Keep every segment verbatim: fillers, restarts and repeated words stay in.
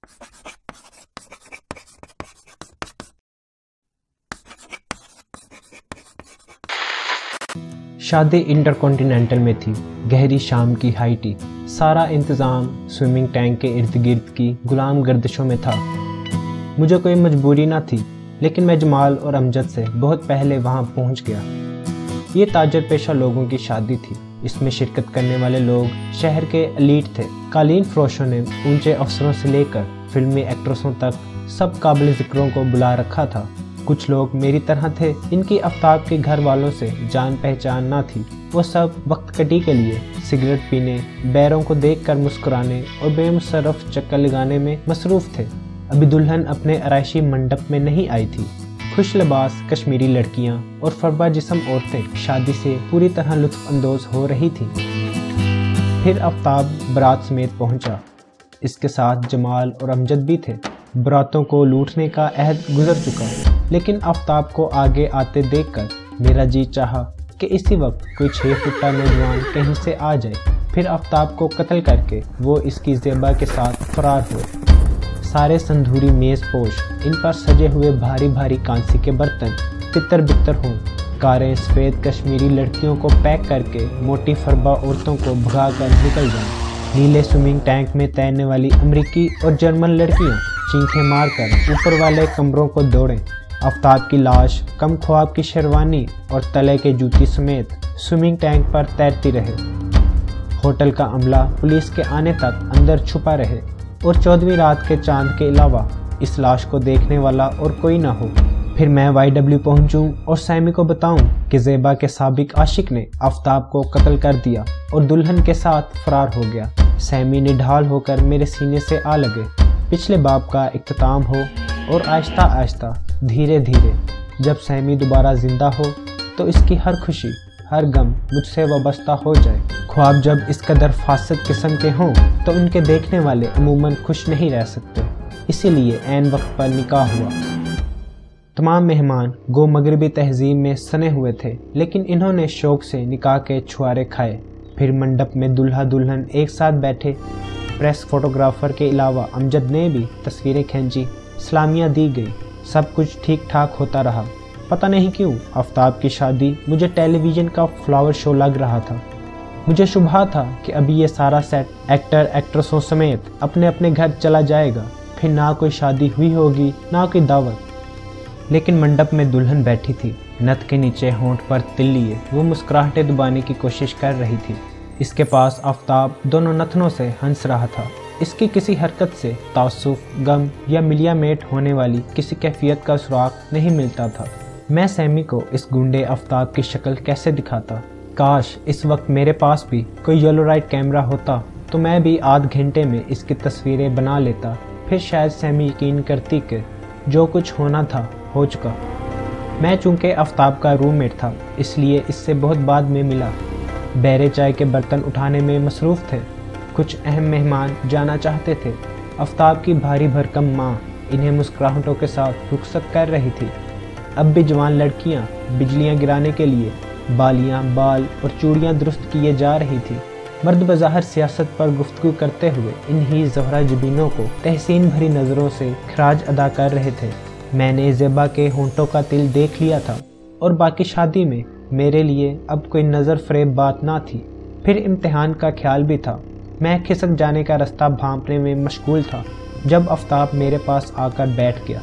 شادی inter continental میں تھی، گہری شام کی ہائی ٹی، سارا انتظام سوئمنگ ٹینک کے ارد گرد کی غلام گردشوں میں تھا۔ مجھے کوئی مجبوری نہ تھی، لیکن میں جمال اور امجد سے بہت پہلے وہاں پہنچ گیا۔ یہ تاجر پیشہ لوگوں کی شادی تھی۔ اس میں شرکت کرنے والے لوگ شہر کے ایلیٹ تھے۔ قالین فروشوں نے اونچے افسروں سے لے کر فلمی ایکٹرسوں تک سب قابل ذکروں کو بلا رکھا تھا۔ کچھ لوگ میری طرح تھے، ان کی آفتاب کے گھر والوں سے جان پہچان نہ تھی۔ وہ سب وقت کٹی کے لیے سگریٹ پینے، بیروں کو دیکھ کر مسکرانے اور بے مصرف چکر لگانے میں مصروف تھے۔ ابھی دلہن اپنے آرائشی منڈپ میں نہیں آئی تھی۔ خوش لباس کشمیری لڑکیاں اور فربا جسم عورتیں شادی سے پوری طرح لطف اندوز ہو رہی تھیں۔ پھر آفتاب برات سمیت پہنچا۔ اس کے ساتھ جمال اور امجد بھی تھے۔ براتوں کو لوٹنے کا عہد گزر چکا، لیکن آفتاب کو آگے آتے دیکھ کر میرا جی چاہا کہ اسی وقت کوئی چھ فٹا نوجوان کہیں سے آ جائے۔ پھر آفتاب کو قتل کر کے وہ اس کی زیبا کے ساتھ فرار ہوئے۔ سارے سندھوری میز پوش، ان پر سجے ہوئے بھاری بھاری کانسی کے برتن تتر بتر ہوں۔ کاریں سفید کشمیری لڑکیوں کو پیک کر کے موٹی فربا عورتوں کو بھگا کر نکل جائیں۔ نیلے سوئمنگ ٹینک میں تیرنے والی امریکی اور جرمن لڑکیاں چینخیں مار کر اوپر والے کمروں کو دوڑیں۔ آفتاب کی لاش کم خواب کی شیروانی اور تلے کے جوتی سمیت سوئمنگ ٹینک پر تیرتی رہے۔ ہوٹل کا عملہ پولیس کے آنے تک اندر چھپا رہے اور چودہویں رات کے چاند کے علاوہ اس لاش کو دیکھنے والا اور کوئی نہ ہو۔ پھر میں وائی ڈبلیو پہنچوں اور سیمی کو بتاؤں کہ زیبا کے سابق عاشق نے آفتاب کو قتل کر دیا اور دلہن کے ساتھ فرار ہو گیا۔ سیمی نڈھال ہو کر میرے سینے سے آ لگے۔ پچھلے باب کا اختتام ہو اور آہستہ آہستہ دھیرے دھیرے جب سیمی دوبارہ زندہ ہو تو اس کی ہر خوشی ہر غم مجھ سے وابستہ ہو جائے۔ خواب جب اس قدر فاسد قسم کے ہوں تو ان کے دیکھنے والے عموماً خوش نہیں رہ سکتے، اسی لیے عین وقت پر نکاح ہوا۔ تمام مہمان گو مغربی تہذیب میں سنے ہوئے تھے، لیکن انہوں نے شوق سے نکاح کے چھوارے کھائے۔ پھر منڈپ میں دلہا دلہن ایک ساتھ بیٹھے۔ پریس فوٹوگرافر کے علاوہ امجد نے بھی تصویریں کھینچی، سلامیاں دی گئی، سب کچھ ٹھیک ٹھاک ہوتا رہا۔ پتہ نہیں کیوں آفتاب کی شادی مجھے ٹیلی ویژن کا فلاور شو لگ رہا تھا۔ مجھے شبہ تھا کہ ابھی یہ سارا سیٹ ایکٹر ایکٹرسوں سمیت اپنے اپنے گھر چلا جائے گا، پھر نہ کوئی شادی ہوئی ہوگی نہ کوئی دعوت۔ لیکن منڈپ میں دلہن بیٹھی تھی، نت کے نیچے ہونٹ پر تل لیے وہ مسکراہٹیں دبانے کی کوشش کر رہی تھی۔ اس کے پاس آفتاب دونوں نتنوں سے ہنس رہا تھا۔ اس کی کسی حرکت سے تعصف، غم یا ملیا میٹ ہونے والی کسی کیفیت کا سراغ نہیں ملتا تھا۔ میں سیمی کو اس گنڈے آفتاب کی شکل کیسے دکھاتا؟ کاش اس وقت میرے پاس بھی کوئی یلو رائٹ کیمرہ ہوتا تو میں بھی آدھ گھنٹے میں اس کی تصویریں بنا لیتا۔ پھر شاید سیمی یقین کرتی کہ جو کچھ ہونا تھا ہو چکا۔ میں چونکہ آفتاب کا روم میٹ تھا، اس لیے اس سے بہت بعد میں ملا۔ بیرے چائے کے برتن اٹھانے میں مصروف تھے۔ کچھ اہم مہمان جانا چاہتے تھے۔ آفتاب کی بھاری بھرکم ماں انہیں مسکراہٹوں کے ساتھ رخصت کر رہی تھی۔ اب بھی جوان لڑکیاں بجلیاں گرانے کے لیے بالیاں، بال اور چوڑیاں درست کیے جا رہی تھی۔ مرد بظاہر سیاست پر گفتگو کرتے ہوئے انہی زہرہ جبینوں کو تحسین بھری نظروں سے خراج ادا کر رہے تھے۔ میں نے زیبا کے ہونٹوں کا تل دیکھ لیا تھا اور باقی شادی میں میرے لیے اب کوئی نظر فریب بات نہ تھی۔ پھر امتحان کا خیال بھی تھا۔ میں کھسک جانے کا رستہ بھانپنے میں مشغول تھا جب آفتاب میرے پاس آ کر بیٹھ گیا۔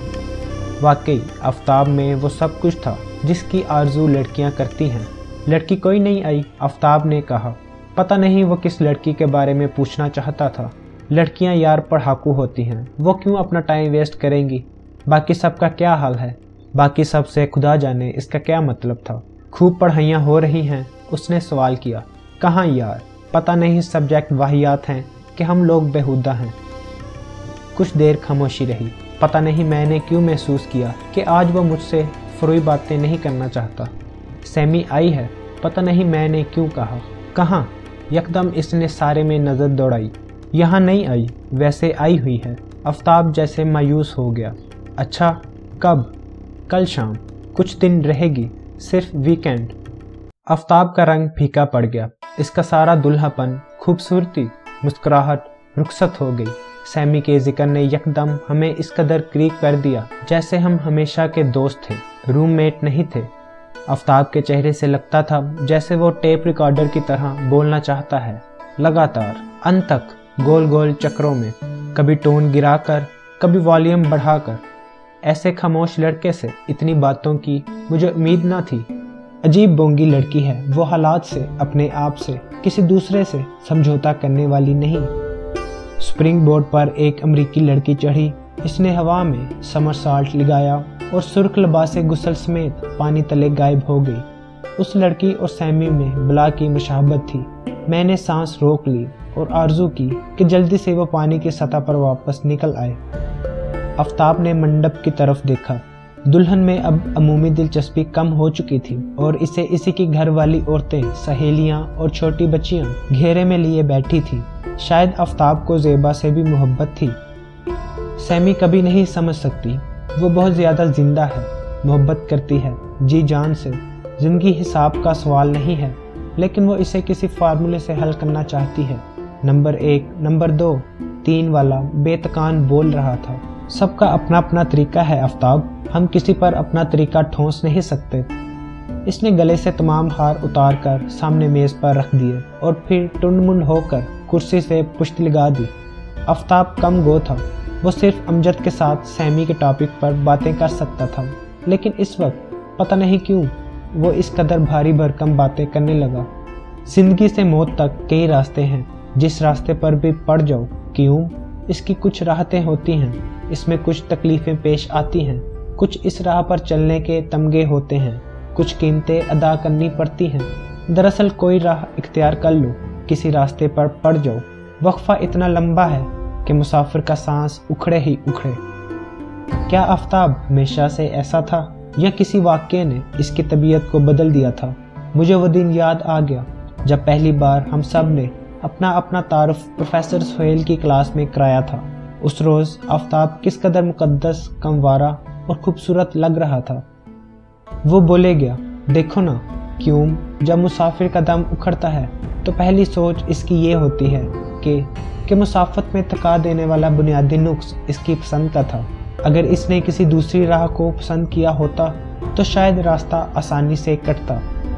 واقعی آفتاب میں وہ سب کچھ تھا جس کی آرزو لڑکیاں کرتی ہیں۔ لڑکی کوئی نہیں آئی، آفتاب نے کہا۔ پتہ نہیں وہ کس لڑکی کے بارے میں پوچھنا چاہتا تھا۔ لڑکیاں یار پڑھاکو ہوتی ہیں، وہ کیوں اپنا ٹائم ویسٹ کریں گی؟ باقی سب کا کیا حال ہے؟ باقی سب سے خدا جانے اس کا کیا مطلب تھا؟ خوب پڑھائیاں ہو رہی ہیں؟ اس نے سوال کیا۔ کہاں یار، پتہ نہیں سبجیکٹ واہیات ہیں کہ ہم لوگ بےہودہ ہیں۔ کچھ دیر خاموشی رہی۔ پتہ نہیں میں نے کیوں محسوس کیا کہ آج وہ مجھ سے فروئی باتیں نہیں کرنا چاہتا۔ سیمی آئی ہے؟ پتہ نہیں میں نے کیوں کہا۔ کہاں؟ یکدم اس نے سارے میں نظر دوڑائی۔ یہاں نہیں آئی، ویسے آئی ہوئی ہے۔ آفتاب جیسے مایوس ہو گیا۔ اچھا، کب؟ کل شام۔ کچھ دن رہے گی؟ صرف ویکینڈ؟ آفتاب کا رنگ پھیکا پڑ گیا۔ اس کا سارا دلہا پن، خوبصورتی، مسکراہٹ رخصت ہو گئی۔ सैमी के जिक्र ने यकदम हमें इस कदर करीब कर दिया जैसे हम हमेशा के दोस्त थे, रूममेट नहीं थे। आफ्ताब के चेहरे से लगता था जैसे वो टेप रिकॉर्डर की तरह बोलना चाहता है, लगातार अंत तक, गोल गोल चक्रों में, कभी टोन गिराकर, कभी वॉल्यूम बढ़ाकर। ऐसे खामोश लड़के से इतनी बातों की मुझे उम्मीद ना थी। अजीब बोंगी लड़की है वो, हालात से, अपने आप से, किसी दूसरे से समझौता करने वाली नहीं। स्प्रिंग बोर्ड पर एक अमरीकी लड़की चढ़ी, इसने हवा में समरसाल्ट लगाया और सुर्ख लिबासे गुस्ल समेत पानी तले गायब हो गई। उस लड़की और सैमी में बला की मुशाहबत थी। मैंने सांस रोक ली और आरजू की कि जल्दी से वो पानी की सतह पर वापस निकल आए। आफ्ताब ने मंडप की तरफ देखा। दुल्हन में अब अमूमी दिलचस्पी कम हो चुकी थी और इसे इसी की घर वाली औरतें, सहेलियां और छोटी बच्चियां घेरे में लिए बैठी थी। शायद आफ्ताब को ज़ेबा से भी मोहब्बत थी। सैमी कभी नहीं समझ सकती, वो बहुत ज़्यादा जिंदा है, मोहब्बत करती है जी जान से। ज़िंदगी हिसाब का सवाल नहीं है, लेकिन वो इसे किसी फार्मूले से हल करना चाहती है। नंबर एक, नंबर दो, तीन वाला बेतकान बोल रहा था। सबका अपना अपना तरीका है आफ्ताब, हम किसी पर अपना तरीका ठोंस नहीं सकते। इसने गले से तमाम हार उतार कर सामने मेज पर रख दिए और फिर टुंड-मुंड होकर कुर्सी से पुश्त लगा दी। आफ्ताब कम गो था, वो सिर्फ अमजद के साथ सैमी के टॉपिक पर बातें कर सकता था, लेकिन इस वक्त पता नहीं क्यों वो इस कदर भारी भरकम बातें करने लगा। जिंदगी से मौत तक कई रास्ते हैं, जिस रास्ते पर भी पड़ जाओ, क्यों, इसकी कुछ राहतें होती हैं, इसमें कुछ तकलीफें पेश आती हैं, कुछ इस राह पर चलने के तमगे होते हैं, कुछ कीमतें अदा करनी पड़ती हैं। दरअसल कोई राह इख्तियार कर लो, किसी रास्ते पर पड़ जाओ, वक्फा इतना लंबा है कि मुसाफिर का सांस उखड़े ही उखड़े। क्या आफ्ताब हमेशा से ऐसा था या किसी वाक़ये ने इसकी तबीयत को बदल दिया था? मुझे वो दिन याद आ गया जब पहली बार हम सब ने अपना अपना तारुफ प्रोफेसर सुहेल की क्लास में कराया था। उस रोज़ आफ्ताब किस कदर मुकद्दस, कमवारा और खूबसूरत लग रहा था। वो बोले गया, देखो ना, क्यों जब मुसाफिर का दम उखड़ता है तो पहली सोच इसकी ये होती है कि कि मुसाफत में थका देने वाला बुनियादी नुक्स इसकी पसंद का था। अगर इसने किसी दूसरी राह को पसंद किया होता तो शायद रास्ता आसानी से कटता।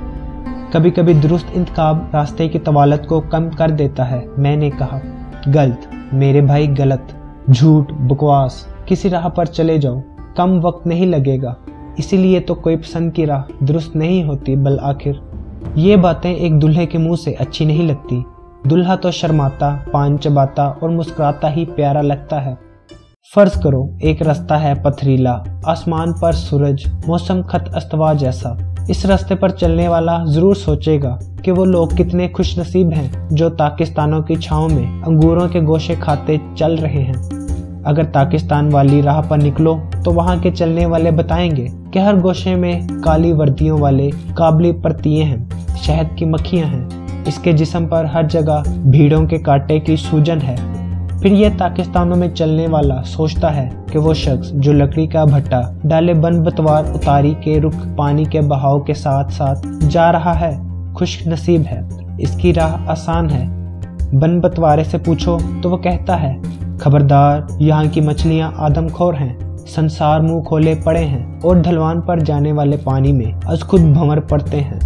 कभी कभी दुरुस्त इंतखाब रास्ते की तवालत को कम कर देता है। मैंने कहा, गलत मेरे भाई, गलत, झूठ, बकवास, किसी राह पर चले जाओ, कम वक्त नहीं लगेगा। इसीलिए तो कोई पसंद की राह दुरुस्त नहीं होती, बल आखिर ये बातें एक दूल्हे के मुंह से अच्छी नहीं लगती। दूल्हा तो शर्माता, पान चबाता और मुस्कुराता ही प्यारा लगता है। फर्ज करो एक रास्ता है पथरीला, आसमान पर सूरज, मौसम खत अस्तवा जैसा। इस रास्ते पर चलने वाला जरूर सोचेगा कि वो लोग कितने खुश नसीब हैं जो ताकिस्तानों की छाँव में अंगूरों के गोशे खाते चल रहे हैं। अगर ताकिस्तान वाली राह पर निकलो तो वहाँ के चलने वाले बताएंगे कि हर गोशे में काली वर्दियों वाले काबली परतिये हैं, शहद की मक्खियाँ हैं, इसके जिस्म पर हर जगह भीड़ों के कांटे की सूजन है। फिर यह ताकिस्तानों में चलने वाला सोचता है कि वो शख्स जो लकड़ी का भट्टा डाले बन बतवार उतारी के रुख पानी के बहाव के साथ साथ जा रहा है, खुश नसीब है, इसकी राह आसान है। बन बतवारे से पूछो तो वो कहता है, खबरदार, यहाँ की मछलियाँ आदमखोर हैं, संसार मुंह खोले पड़े हैं और ढलवान पर जाने वाले पानी में अज खुद भंवर पड़ते हैं।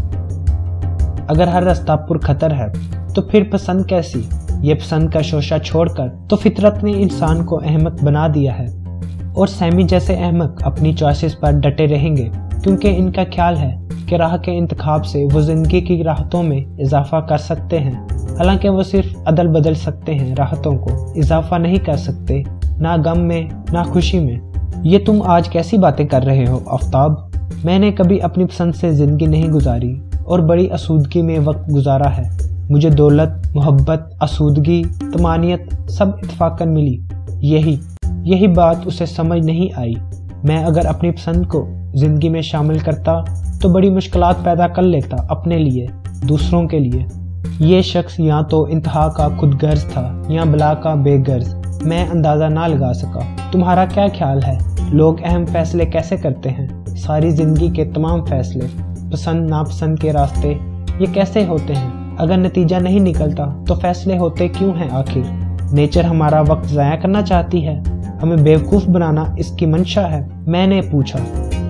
अगर हर रास्ता पुरखतर है तो फिर पसंद कैसी? ये पसंद का शोशा छोड़कर तो फितरत ने इंसान को अहमक बना दिया है। और सैमी जैसे अहमक अपनी चॉइसेस पर डटे रहेंगे क्योंकि इनका ख्याल है कि राह के इंतखाब से वो जिंदगी की राहतों में इजाफा कर सकते हैं। हालांकि वो सिर्फ अदल बदल सकते हैं, राहतों को इजाफा नहीं कर सकते, ना गम में ना खुशी में। ये तुम आज कैसी बातें कर रहे हो आफ्ताब? मैंने कभी अपनी पसंद से जिंदगी नहीं गुजारी और बड़ी आसूदगी में वक्त गुजारा है। मुझे दौलत, मोहब्बत, आसूदगी, तमानियत सब इत्फाकन मिली। यही यही बात उसे समझ नहीं आई। मैं अगर अपनी पसंद को जिंदगी में शामिल करता तो बड़ी मुश्किलात पैदा कर लेता, अपने लिए, दूसरों के लिए। ये शख्स या तो इंतहा का खुदगर्ज था या बला का बेगर्ज। मैं अंदाज़ा ना लगा सका। तुम्हारा क्या ख्याल है, लोग अहम फैसले कैसे करते हैं? सारी जिंदगी के तमाम फैसले, पसंद नापसंद के रास्ते, ये कैसे होते हैं? अगर नतीजा नहीं निकलता तो फैसले होते क्यों हैं आखिर? नेचर हमारा वक्त ज़ाया करना चाहती है, हमें बेवकूफ़ बनाना इसकी मंशा है? मैंने पूछा।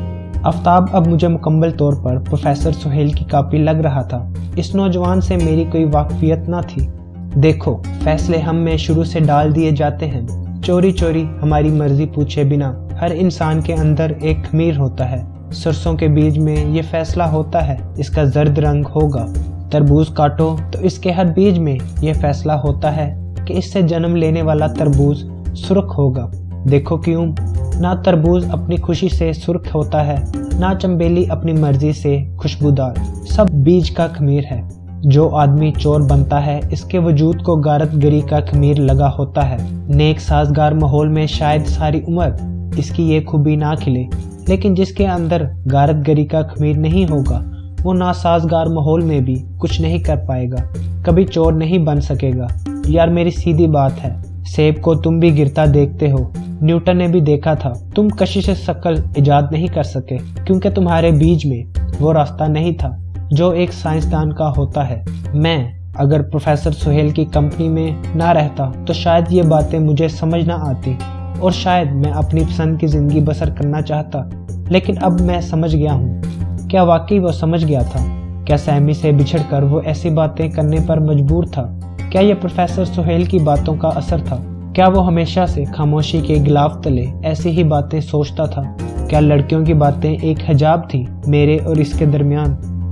आफ्ताब अब मुझे मुकम्मल तौर पर प्रोफेसर सुहेल की कॉपी लग रहा था। इस नौजवान से मेरी कोई वाकफियत न थी। देखो, फैसले हम में शुरू से डाल दिए जाते हैं, चोरी चोरी हमारी मर्जी पूछे बिना। हर इंसान के अंदर एक खमीर होता है। सरसों के बीज में ये फैसला होता है, इसका जर्द रंग होगा। तरबूज काटो तो इसके हर बीज में यह फैसला होता है कि इससे जन्म लेने वाला तरबूज सुर्ख होगा। देखो क्यों, ना तरबूज अपनी खुशी से सुर्ख होता है, ना चंबेली अपनी मर्जी से खुशबूदार। सब बीज का खमीर है। जो आदमी चोर बनता है, इसके वजूद को गारत गरी का खमीर लगा होता है। नेक साजगार माहौल में शायद सारी उम्र इसकी ये खूबी ना खिले, लेकिन जिसके अंदर गारत गरी का खमीर नहीं होगा, वो नासाजगार माहौल में भी कुछ नहीं कर पाएगा, कभी चोर नहीं बन सकेगा। यार, मेरी सीधी बात है, सेब को तुम भी गिरता देखते हो, न्यूटन ने भी देखा था। तुम कशिश शक्ल इजाद नहीं कर सके, क्योंकि तुम्हारे बीज में वो रास्ता नहीं था जो एक साइंसदान का होता है। मैं अगर प्रोफेसर सुहेल की कंपनी में ना रहता तो शायद ये बातें मुझे समझ ना आती, और शायद मैं अपनी पसंद की ज़िंदगी बसर करना चाहता। लेकिन अब मैं समझ गया हूँ। क्या वाकई वो समझ गया था? क्या सैमी से बिछड़कर वो ऐसी बातें करने पर मजबूर था? क्या ये प्रोफेसर सुहेल की बातों का असर था? क्या वो हमेशा से खामोशी के गिलाफ तले ऐसी ही बातें सोचता था? क्या लड़कियों की बातें एक हिजाब थी मेरे और इसके दरमियान?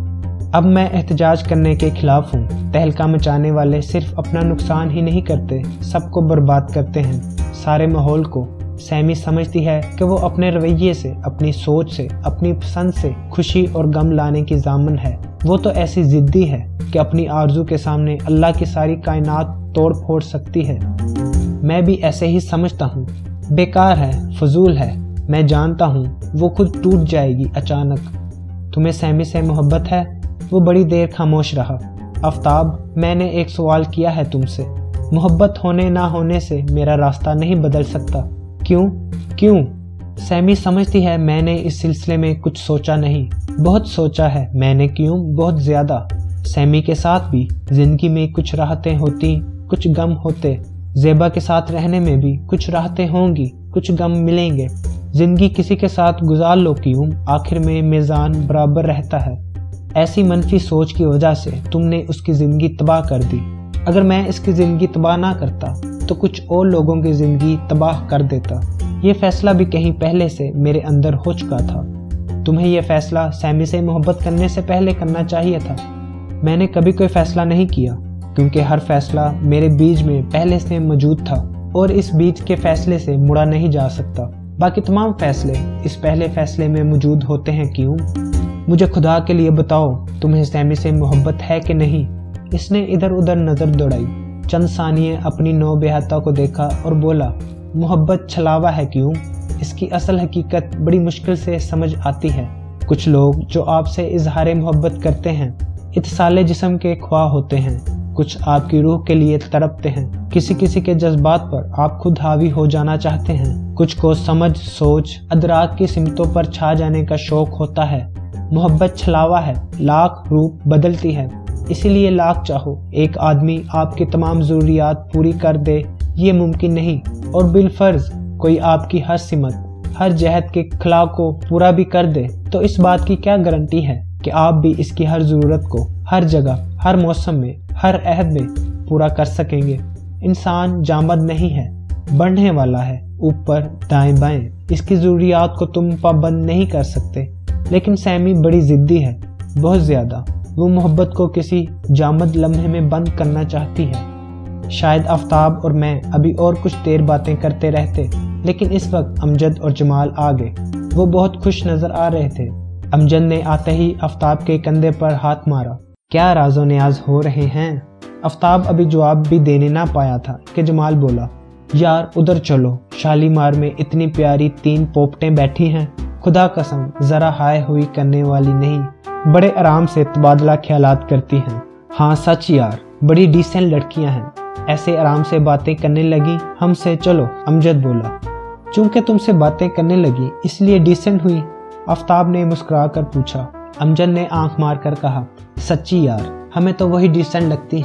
अब मैं एहतजाज करने के खिलाफ हूँ। तहलका मचाने वाले सिर्फ अपना नुकसान ही नहीं करते, सबको बर्बाद करते हैं, सारे माहौल को। सैमी समझती है कि वो अपने रवैये से, अपनी सोच से, अपनी पसंद से खुशी और गम लाने की जामन है। वो तो ऐसी जिद्दी है कि अपनी आरजू के सामने अल्लाह की सारी कायनात तोड़ फोड़ सकती है। मैं भी ऐसे ही समझता हूँ। बेकार है, फजूल है। मैं जानता हूँ वो खुद टूट जाएगी अचानक। तुम्हें सैमी से मोहब्बत है? वो बड़ी देर खामोश रहा। आफ्ताब, मैंने एक सवाल किया है तुमसे। मोहब्बत होने ना होने से मेरा रास्ता नहीं बदल सकता। क्यों क्यों? सैमी समझती है मैंने इस सिलसिले में कुछ सोचा नहीं। बहुत सोचा है मैंने। क्यों? बहुत ज़्यादा। सैमी के साथ भी जिंदगी में कुछ राहतें होती, कुछ गम होते। ज़ेबा के साथ रहने में भी कुछ राहतें होंगी, कुछ गम मिलेंगे। जिंदगी किसी के साथ गुजार लो क्यों, आखिर में मीज़ान बराबर रहता है। ऐसी मनफी सोच की वजह से तुमने उसकी ज़िंदगी तबाह कर दी। अगर मैं इसकी ज़िंदगी तबाह ना करता तो कुछ और लोगों की ज़िंदगी तबाह कर देता। ये फैसला भी कहीं पहले से मेरे अंदर हो चुका था। तुम्हें यह फैसला सैमी से मोहब्बत करने से पहले करना चाहिए था। मैंने कभी कोई फैसला नहीं किया, क्योंकि हर फैसला मेरे बीज में पहले से मौजूद था और इस बीज के फैसले से मुड़ा नहीं जा सकता। बाकी तमाम फैसले इस पहले फैसले में मौजूद होते हैं। क्यों? मुझे खुदा के लिए बताओ, तुम्हें सैमी से मोहब्बत है कि नहीं? इसने इधर उधर नज़र दौड़ाई, चंद सानिये अपनी नौ बेहता को देखा और बोला, मोहब्बत छलावा है। क्यों? इसकी असल हकीकत बड़ी मुश्किल से समझ आती है। कुछ लोग जो आपसे इजहार मोहब्बत करते हैं, इत्साले जिस्म के ख्वाह होते हैं। कुछ आपकी रूह के लिए तड़पते हैं। किसी किसी के जज्बात पर आप खुद हावी हो जाना चाहते हैं। कुछ को समझ, सोच, अदराक की सिमतों पर छा जाने का शौक होता है। मोहब्बत छलावा है, लाख रूप बदलती है। इसीलिए लाख चाहो एक आदमी आपकी तमाम ज़रूरियात पूरी कर दे, ये मुमकिन नहीं। और बिलफर्ज कोई आपकी हर सिमत, हर जहद के खला को पूरा भी कर दे, तो इस बात की क्या गारंटी है कि आप भी इसकी हर ज़रूरत को हर जगह, हर मौसम में, हर अहद में पूरा कर सकेंगे। इंसान जामद नहीं है, बढ़ने वाला है, ऊपर दाएं बाएं। इसकी ज़रूरियात को तुम पाबंद नहीं कर सकते। लेकिन सैमी बड़ी ज़िद्दी है, बहुत ज़्यादा। वो मोहब्बत को किसी जामद लम्हे में बंद करना चाहती है। शायद आफ्ताब और मैं अभी और कुछ देर बातें करते रहते, लेकिन इस वक्त अमजद और जमाल आ गए। वो बहुत खुश नज़र आ रहे थे। अमजद ने आते ही आफ्ताब के कंधे पर हाथ मारा। क्या राज़ो न्याज हो रहे हैं? आफ्ताब अभी जवाब भी देने ना पाया था कि जमाल बोला, यार उधर चलो, शालीमार में इतनी प्यारी तीन पोपटें बैठी हैं, खुदा कसम ज़रा हाय हुई करने वाली नहीं, बड़े आराम से तबादला ख्यालात करती हैं। हाँ सच यार, बड़ी डिसेंट लड़कियां हैं। ऐसे आराम से बातें करने लगी हमसे। चलो, अमजद बोला। चूंकि तुमसे बातें करने लगी इसलिए डिसेंट हुई? आफ्ताब ने मुस्कुरा कर पूछा। अमजद ने आंख मार कर कहा, सच्ची यार, हमें तो वही डिसेंट लगती हैं।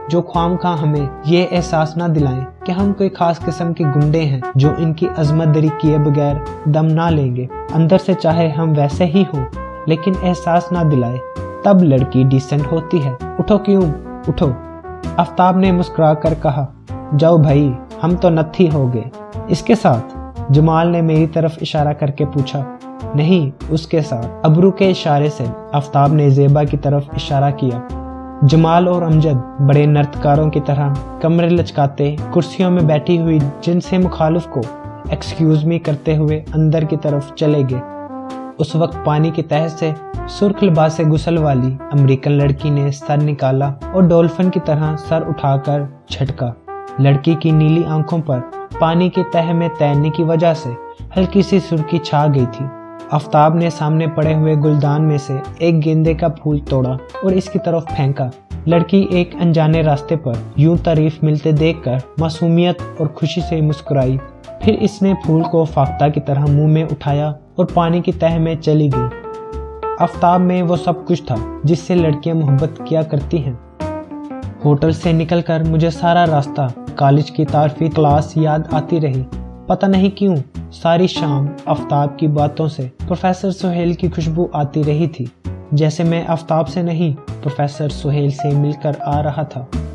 जो ख्वामख्वाह हमें ये एहसास ना दिलाएं कि हम कोई खास किस्म के गुंडे हैं जो इनकी अजमत दरी किए बगैर दम ना लेंगे। अंदर से चाहे हम वैसे ही हों, लेकिन एहसास ना दिलाए, तब लड़की डिसेंट होती है। उठो क्यों, उठो। आफ्ताब ने मुस्कुरा कर कहा, जाओ भाई, हम तो नत्थी हो गए। इसके साथ? जमाल ने मेरी तरफ इशारा करके पूछा। नहीं, उसके साथ। अबरू के इशारे से आफ्ताब ने ज़ेबा की तरफ इशारा किया। जमाल और अमजद बड़े नर्तकारों की तरह कमरे लचकाते कुर्सियों में बैठी हुई जिनसे मुखालिफ को एक्सक्यूज मी करते हुए अंदर की तरफ चले गए। उस वक्त पानी की तह से सुर्ख लिबास गुसल वाली अमेरिकन लड़की ने सर निकाला और डॉल्फिन की तरह सर उठाकर झटका। लड़की की नीली आंखों पर पानी की तह में तैरने की वजह से हल्की सी सुर्खी छा गई थी। आफ्ताब ने सामने पड़े हुए गुलदान में से एक गेंदे का फूल तोड़ा और इसकी तरफ फेंका। लड़की एक अनजाने रास्ते पर यूं तारीफ मिलते देखकर मासूमियत और खुशी से मुस्कुराई। फिर इसने फूल को फाख्ता की तरह मुंह में उठाया और पानी की तह में चली गई। आफ्ताब में वो सब कुछ था जिससे लड़कियां मोहब्बत किया करती हैं। होटल से निकलकर मुझे सारा रास्ता कॉलेज की तारफी क्लास याद आती रही। पता नहीं क्यों सारी शाम आफ्ताब की बातों से प्रोफेसर सुहेल की खुशबू आती रही थी, जैसे मैं आफ्ताब से नहीं प्रोफेसर सुहेल से मिलकर आ रहा था।